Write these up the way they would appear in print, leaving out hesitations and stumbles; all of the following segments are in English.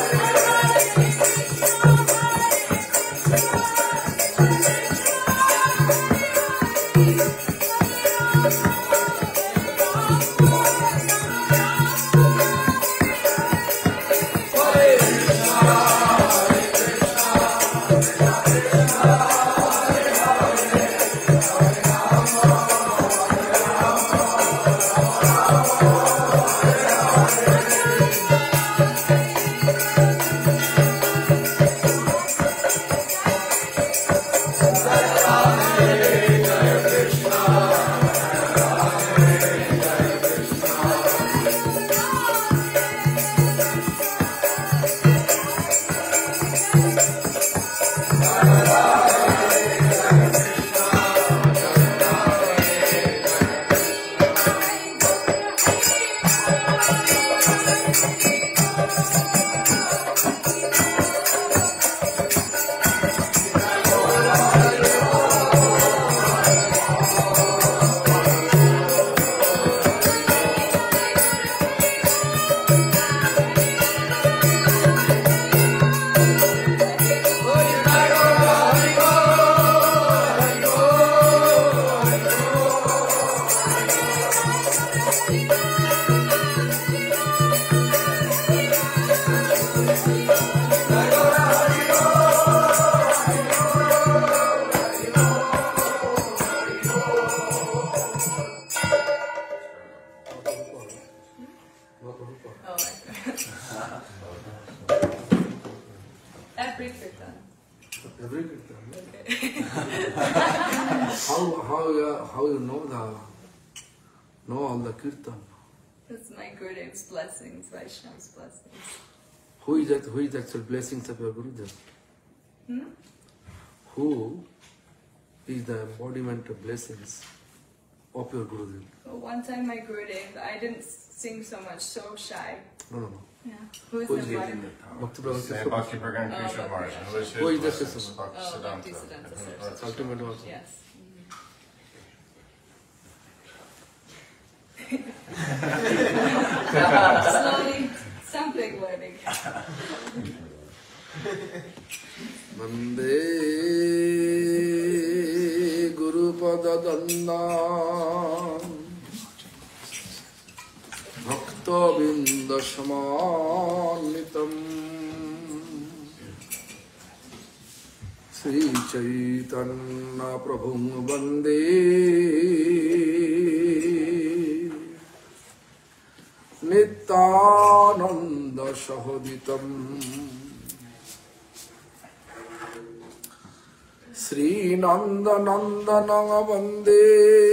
How you know all the kirtan? That's my Gurudev's blessings, Vaishnav's blessings. Who is that? Who is the actual blessings of your Gurudev? Who is the embodiment of blessings of your Gurudev? Well, one time my Gurudev, I didn't sing so much, so shy. No. Yeah. Who is the embodiment? Bhakti Pragyan Krishna Maharaj. Who is the Krishna? Bhakti Siddhanta. That's ultimate also. Yes. Slowly, something learning. Vande Guru Pada Dandam Bhakta Binda Samanitam Sri Chaitanya Prabhum Vande Nityananda Sahoditam Sri Nanda Nandana Vande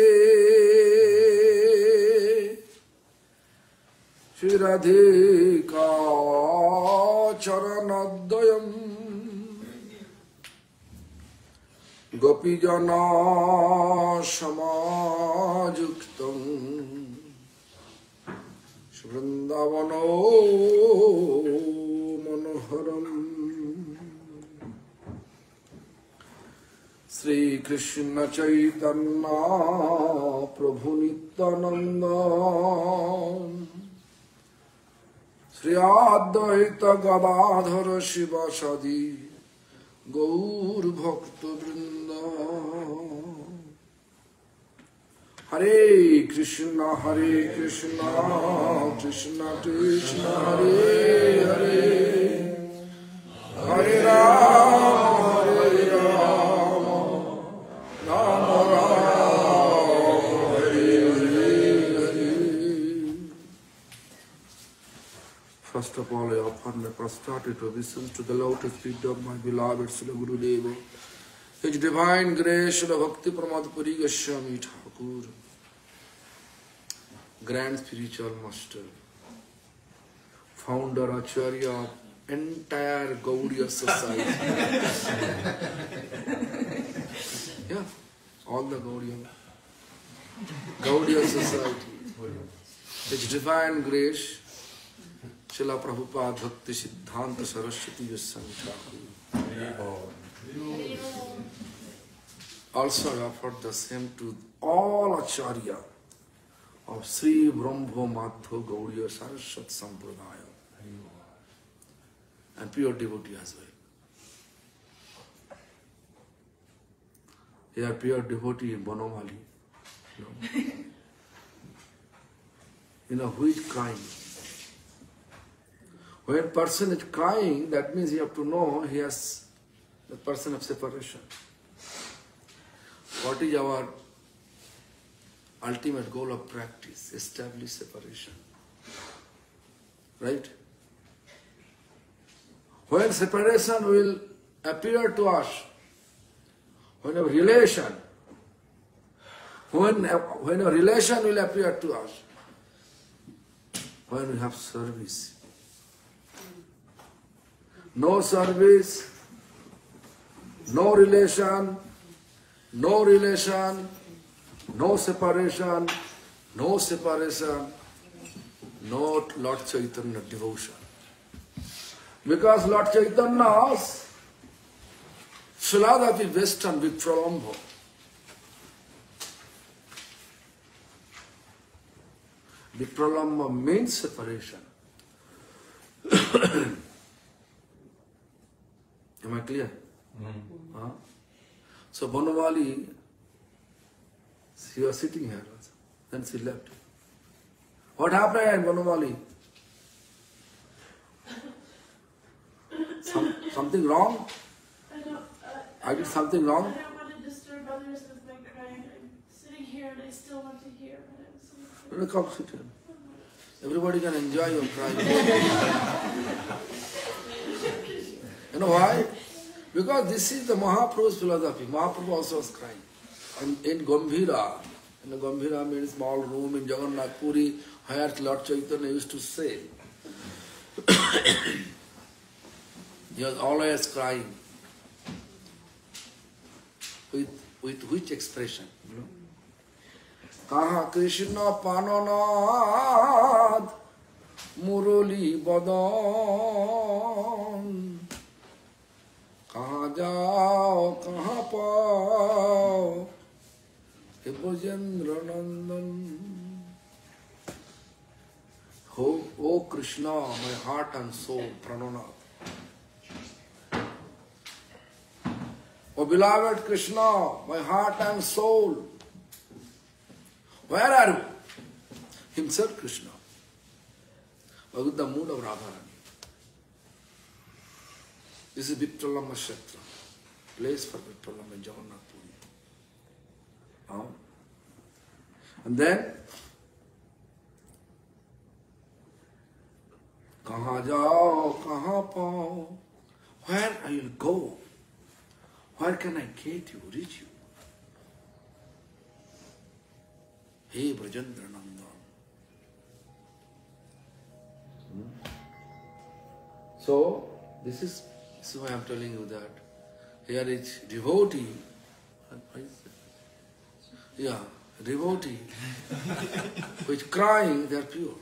Shri Radhika Charanadayam Gopijana Samajuktam Vrindavano Manoharam Sri Krishna Chaitanya Prabhu Nityananda Sri Advaita Gadadhara Shivasadi Gaur Bhakta Vrinda Hare Krishna, Krishna Krishna, Hare Hare, Hare Rama, Rama Rama, Hare Hare. First of all, I offer my prostrated obeisance to the lotus feet of my beloved Srila Gurudeva. His divine grace, Srila Bhakti Pramad Puri Goswami Thakur, Grand Spiritual Master, Founder, Acharya of entire Gaudiya Society. Yeah, all the Gaudiya Society. His divine grace, Srila Prabhupada Bhakti Siddhanta Saraswati Goswami Thakur. Also I offered the same to all Acharya of Sri Brahmo Madhva Gaudiya Saraswat Sampradaya. and pure devotee as well. They are pure devotee in Bonamali. Who is crying? When person is crying, that means you have to know he has the person of separation. What is our ultimate goal of practice? Establish separation. Right? When separation will appear to us, when a relation will appear to us, when we have service. No service, no relation, no separation, no Lord Chaitanya devotion. Because Lord Chaitanya's philosophy based on Vipralambha. Vipralambha means separation. Am I clear? Huh? So Bonamali, she was sitting here also. Then she left. What happened, Bonamali? Something wrong? I did something wrong? I don't want to disturb others with my crying. I'm sitting here and I still want to hear, but I'm so afraid. Come sit here. Everybody can enjoy your crying. You know why? Because this is the Mahaprabhu's philosophy. Mahaprabhu also was crying. And in Gambhira, Gambhira means small room in Jagannath Puri, where Lord Chaitanya used to say, he was always crying. With which expression? Kaha Krishna Pananad Murali Badan Kaha jao, kaha pao He Brajendra Nandan. O Krishna, my heart and soul, Prananad. O beloved Krishna, my heart and soul. Where are you? Himself Krishna. With the mood of Radharani. This is Vipralambha Kshetra, place for Vipralambha in Jagannath Puri. And then, Kaha jao, kaha pao? Where I will go? Where can I get you, reach you? Hey Brajendra Nandan. So, this is why I am telling you that. Here is devotee. What is that? Yeah, devotee. Which crying, they are pure.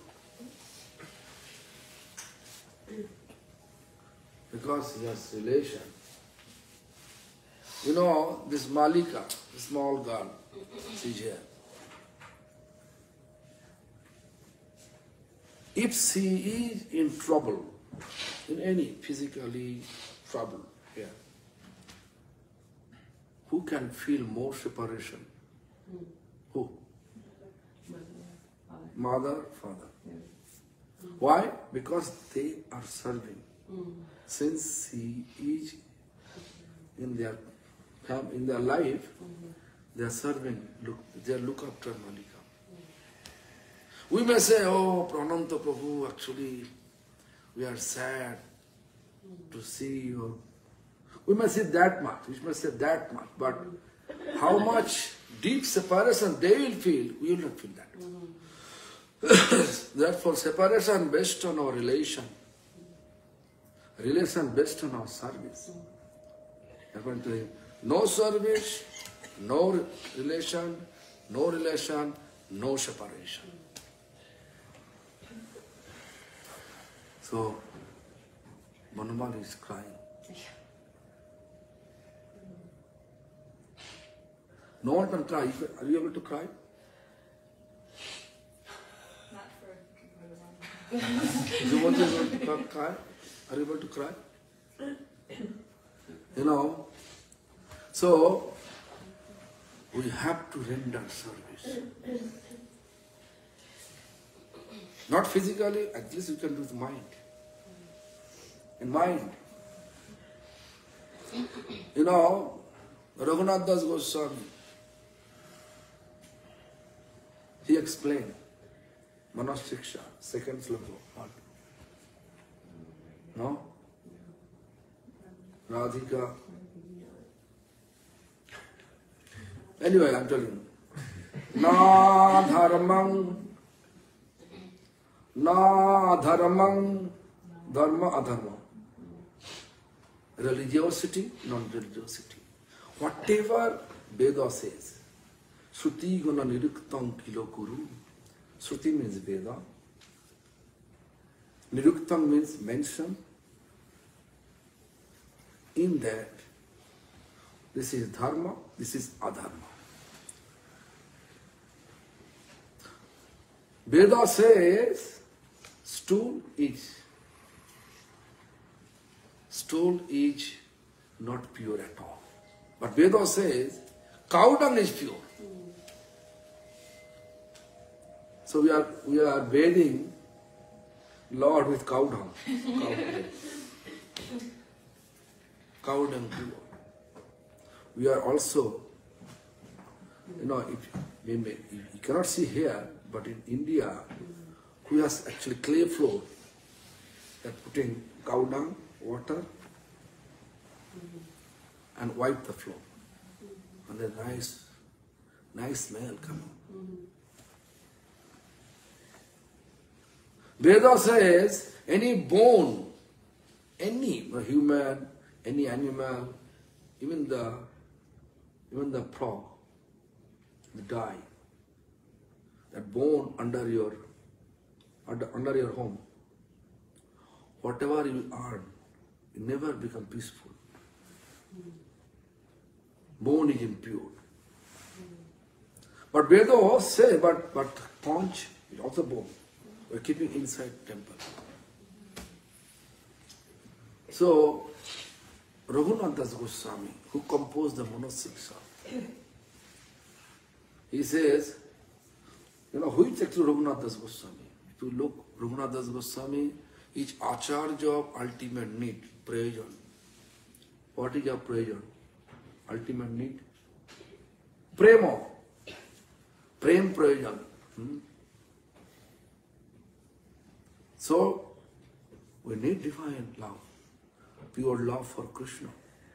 Because he has relation. You know, this Malika, the small girl, she's here. If she is in trouble, in any physically trouble here, who can feel more separation? Who? Mother, father. Why? Because they are serving. Since he is in their life, they are serving, they look after Malika. We may say, oh, Prananta Prabhu, actually, we are sad to see you. We may say that much, but how much deep separation they will feel, we will not feel that. Therefore, separation based on our relation based on our service. According to him, no service, no relation, no separation. So, Bonamali is crying. No one can cry. Are you able to cry? Not for You want to cry? Are you able to cry? You know, so we have to render service. Not physically, at least you can do the mind. In mind. You know, Raghunath Das Goswami, he explained Manasiksha, second sloka. What? No? Radhika. Anyway, I'm telling you. Na dharmang, dharma adharma. Religiosity, non-religiosity. Whatever Veda says, Shruti guna niruktam kilo kuru. Shruti means Veda. Niruktam means mention. In that, this is dharma, this is adharma. Veda says stool is not pure at all. But Veda says cow dung is pure. So we are bathing Lord with cow dung. Cow dung pure. We are also, you know, you cannot see here, but in India, who has actually clay floor, they're putting cow dung, water, and wipe the floor. And then nice smell coming. Veda says any bone, any human, any animal, even the frog, the dye, that bone under your home, whatever you earn, it never become peaceful. Bone is impure. But Vedas say, but conch is also bone. We're keeping inside temple. So, Raghunath Das Goswami, who composed the Manasiksha, he says, you know, who is actually Raghunath Das Goswami? If you look, Raghunath Das Goswami is Acharya of ultimate need, prayojan. What is your prayojan? Ultimate need? Prema. Prem prayojan. So, we need divine love, pure love for Krishna.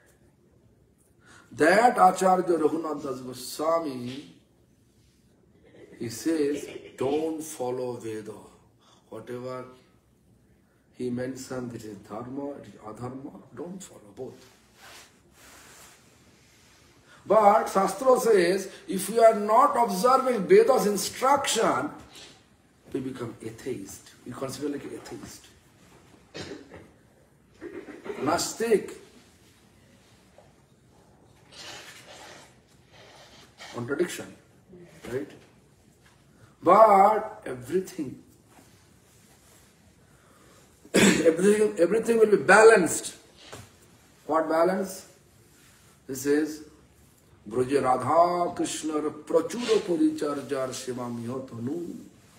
That Acharya Raghunath Das Goswami, he says, don't follow Veda. Whatever he mentioned, it is dharma, it is adharma, don't follow both. But Shastra says, if we are not observing Veda's instruction, we become atheist. We consider like an atheist. Nastik. Contradiction. Right? But everything will be balanced. What balance? This is Braja Radha Krishna Prachura Puricharjar Shivam Yotanu.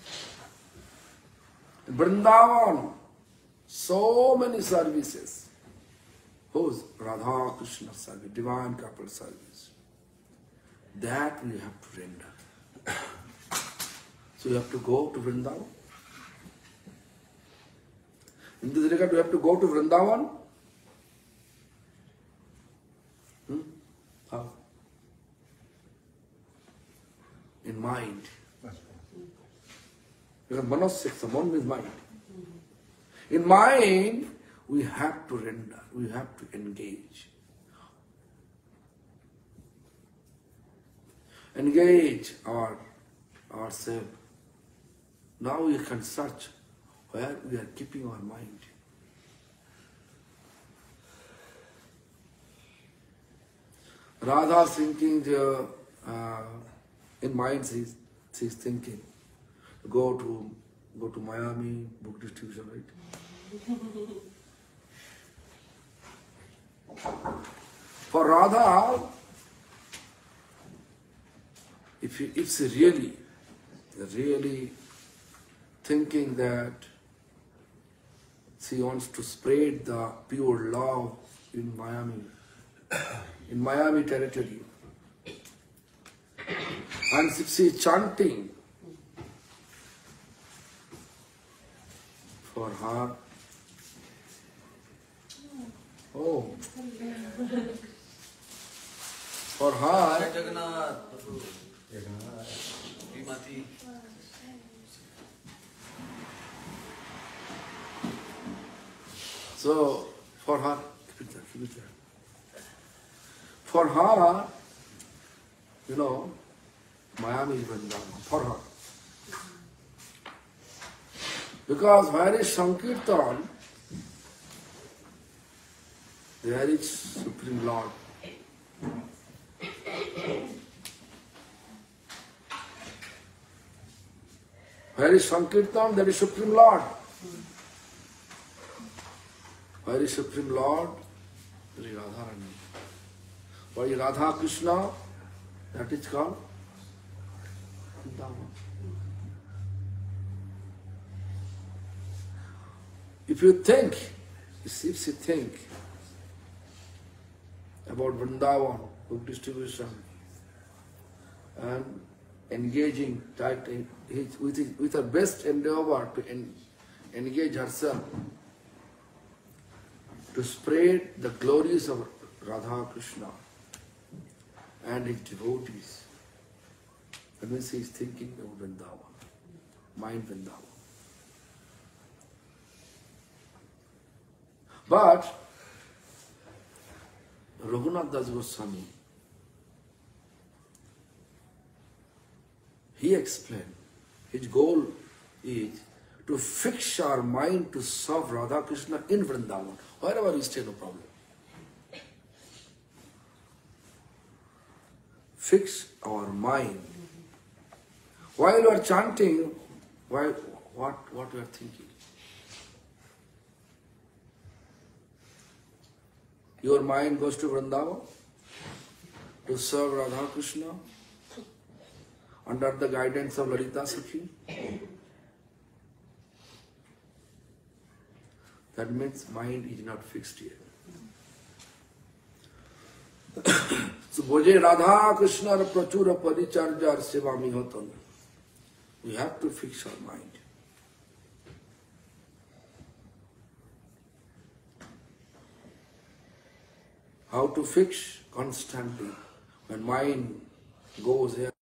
Vrindavan, so many services. Whose? Radha Krishna service, divine couple service. That we have to render. So you have to go to Vrindavan. In this regard, we have to go to Vrindavan. How? In mind. Because Manasiksha, one means mind. In mind, we have to render, we have to engage. Engage ourselves. Now we can search where we are keeping our mind. Radha thinking in mind she's thinking. Go to Miami, book distribution, right? For Radha, if she really thinking that she wants to spread the pure love in Miami territory, and if she is chanting for her, for her, so for her, for her, Miami is Vrindavan, for her. Because where is Sankirtan, there is Supreme Lord. Where is Sankirtan, there is Supreme Lord. Where is Supreme Lord? There is Radharani. Where is Radha Krishna? That is called Vrindavan. If you think about Vrindavan, book distribution, and engaging with her best endeavor to engage herself to spread the glories of Radha Krishna and his devotees. That means he is thinking of Vrindavan, mind Vrindavan. But Raghunath Das Goswami, he explained, his goal is to fix our mind to serve Radha Krishna in Vrindavan. Wherever we stay, no problem. Fix our mind. While you are chanting, what you are thinking? Your mind goes to Vrindavan to serve Radha Krishna under the guidance of Lalita Sakhi. That means mind is not fixed yet. So, Bhoje Radha Krishna Prachura Paricharjar Sevami Hotan. We have to fix our mind. How to fix? Constantly. When mind goes here,